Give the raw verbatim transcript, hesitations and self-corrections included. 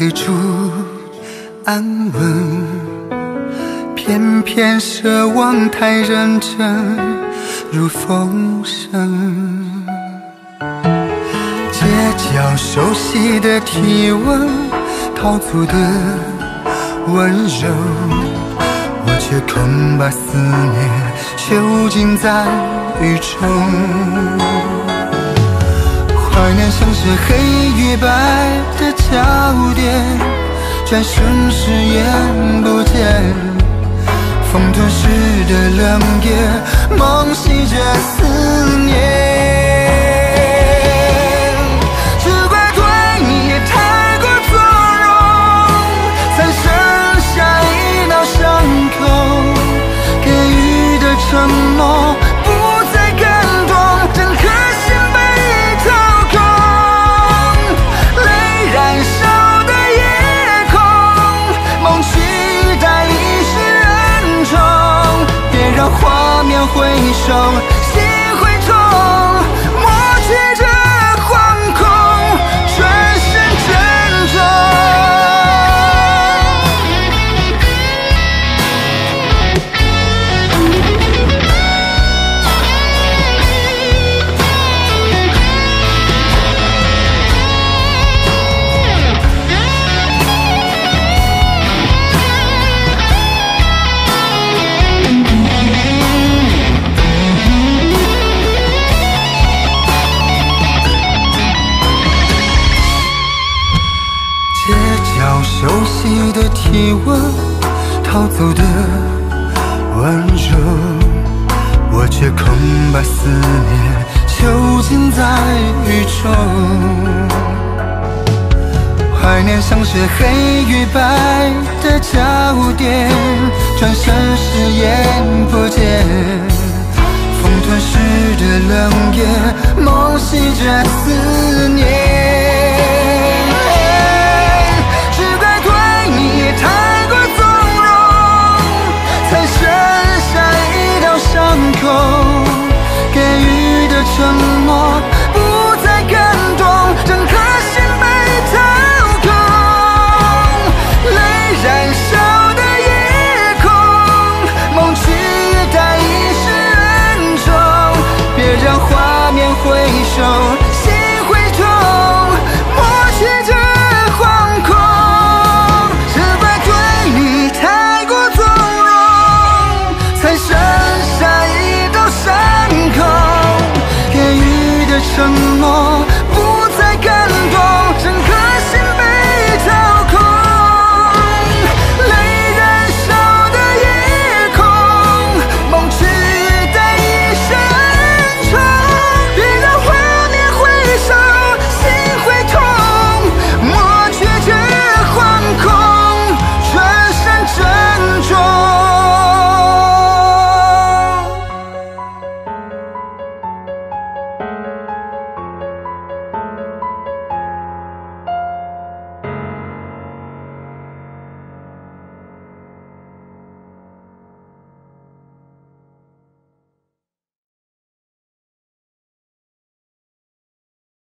得住安稳，偏偏奢望太认真，如风声。街角熟悉的体温，陶醉的温柔，我却恐把思念囚禁在雨中。怀念像是黑与白的交点，转身时眼不见，风吞噬的冷夜，梦袭着思念。只怪对你也太过纵容，才剩下一道伤口，给予的承诺不再感动，整颗心被一掏空。泪燃烧的夜空，梦取代一世人中，别让画面回首，心会痛，抹去这惶恐，转身珍重。熟悉的体温，逃走的温柔，我却恐把思念囚禁在雨中。怀念像是黑与白的交点，转身时眼不见，风吞噬的冷夜，梦袭着思念。太过纵容，才剩下一道伤口，给予的承诺